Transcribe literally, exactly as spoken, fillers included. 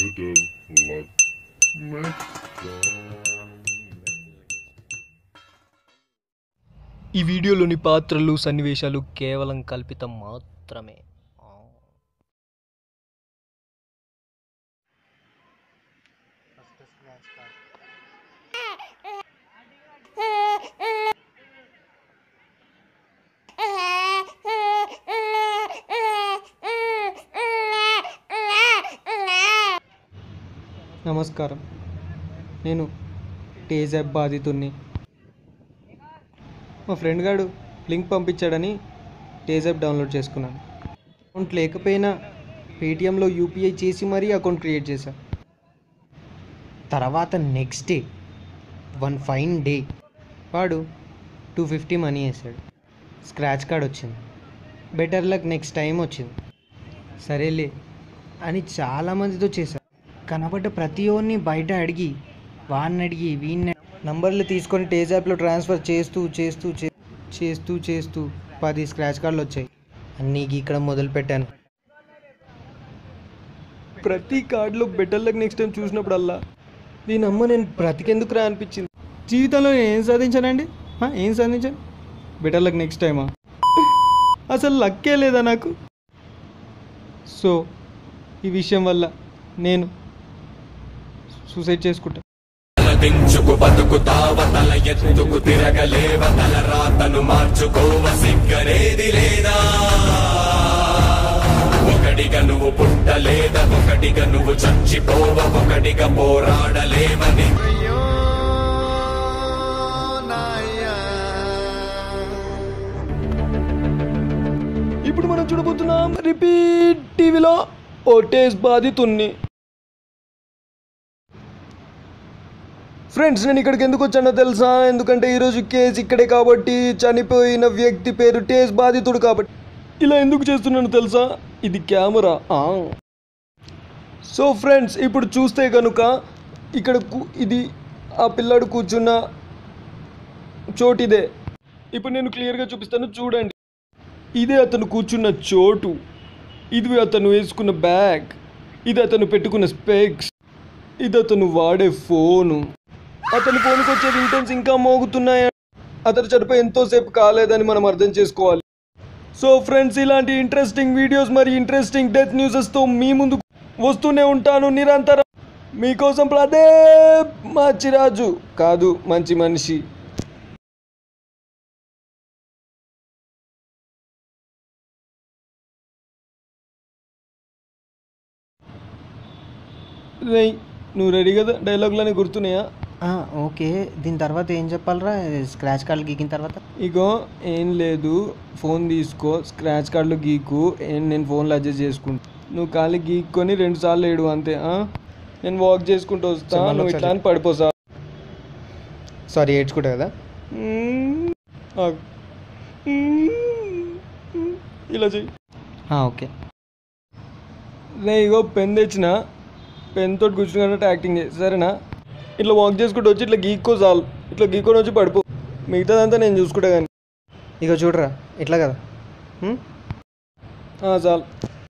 ఈ వీడియోలోని పాత్రలు సన్నివేశాలు కేవలం కల్పితం మాత్రమే. నమస్కారం, నేను టేజాబ్ బాధితుడిని. మా ఫ్రెండ్ గారు లింక్ పంపించాడని టేజాబ్ డౌన్లోడ్ చేసుకున్నాను. అకౌంట్ లేకపోయినా పేటిఎంలో యూపీఐ చేసి మరీ అకౌంట్ క్రియేట్ చేశాను. తర్వాత next day one fine day వాడు టూ ఫిఫ్టీ మనీ వేసాడు. స్క్రాచ్ కార్డ్ వచ్చింది. బెటర్ లక్ నెక్స్ట్ టైం వచ్చింది. సరేలే అని చాలామందితో చేశాను. కనబడ్డ ప్రతి ఒక్కరిని బయట అడిగి వాడిని అడిగి వీడిని నంబర్లు తీసుకొని టేజాప్లో ట్రాన్స్ఫర్ చేస్తూ చేస్తూ చేస్తూ చేస్తూ పది స్క్రాచ్ కార్డులు వచ్చాయి. అన్నీ ఇక్కడ మొదలుపెట్టాను. ప్రతి కార్డులో బెటర్ లక్ నెక్స్ట్ టైం చూసినప్పుడల్లా దీని అమ్మ నేను బ్రతికెందుకు రా అనిపించింది. జీవితంలో నేను ఏం సాధించానండి? ఏం సాధించాను? బెటర్ లక్ నెక్స్ట్ టైమా? అసలు లక్కే లేదా నాకు? సో ఈ విషయం వల్ల నేను సూసైడ్ చేసుకుంటా. దించుకు బతుకుతావ, తల ఎత్తుకు తిరగలేవ, తల రాతను మార్చుకోవ, సిగ్గనేది లేదా? ఒకటిగా నువ్వు పుట్టలేదా, ఒకటిగా నువ్వు చచ్చిపోవ, ఒకటిగా పోరాడలేవని. ఇప్పుడు మనం చూడబోతున్నాం రిపీట్ టీవీలో ఓ టేజ్ బాధితుణ్ణి. ఫ్రెండ్స్, నేను ఇక్కడికి ఎందుకు వచ్చానో తెలుసా? ఎందుకంటే ఈరోజు కేసు ఇక్కడే కాబట్టి, చనిపోయిన వ్యక్తి పేరు టేజ్ బాధితుడు కాబట్టి. ఇలా ఎందుకు చేస్తున్నాను తెలుసా? ఇది కెమెరా. సో ఫ్రెండ్స్, ఇప్పుడు చూస్తే కనుక ఇక్కడ ఇది ఆ పిల్లాడు కూర్చున్న చోటు ఇదే. ఇప్పుడు నేను క్లియర్గా చూపిస్తాను, చూడండి. ఇదే అతను కూర్చున్న చోటు, ఇది అతను వేసుకున్న బ్యాగ్, ఇది అతను పెట్టుకున్న స్పెక్స్, ఇది అతను వాడే ఫోను. అతని ఫోన్కి వచ్చే రింగ్టోన్స్ ఇంకా మోగుతున్నాయి. అతను చనిపోయి ఎంతోసేపు కాలేదని మనం అర్థం చేసుకోవాలి. సో ఫ్రెండ్స్, ఇలాంటి ఇంట్రెస్టింగ్ వీడియోస్ మరి ఇంట్రెస్టింగ్ డెత్ న్యూసెస్తో మీ ముందు వస్తూనే ఉంటాను నిరంతరం. మీకోసం ప్రదీప్ మాచిరాజు కాదు, మంచి మనిషి. నువ్వు రెడీ కదా? డైలాగులని గుర్తున్నాయా? ఓకే, దీని తర్వాత ఏం చెప్పాలరా? స్క్రాచ్ కార్డులు గీకిన తర్వాత ఇగో ఏం లేదు, ఫోన్ తీసుకో, స్క్రాచ్ కార్డులు గీకు, నేను ఫోన్లో అడ్జస్ట్ చేసుకుంటా. నువ్వు ఖాళీ గీక్కొని రెండు సార్లు ఏడు అంతే. నేను వాక్ చేసుకుంటూ వస్తా, నువ్వు ఇట్లా అని పడిపోసా. సారీ, ఏడ్చుకుంటా కదా. ఇలా చెయ్యి. ఓకే రే, ఇగో పెన్ తెచ్చిన, పెన్ తోటి కూర్చున్నట్టు యాక్టింగ్ చేసి సరేనా? ఇట్లా వాక్ చేసుకుంటూ వచ్చి ఇట్లా గీక్కో చాలు, ఇట్లా గీక్కొని వచ్చి పడిపో. మిగతాదంతా నేను చూసుకుంటా కానీ. ఇక చూడరా, ఇట్లా కదా చాలు.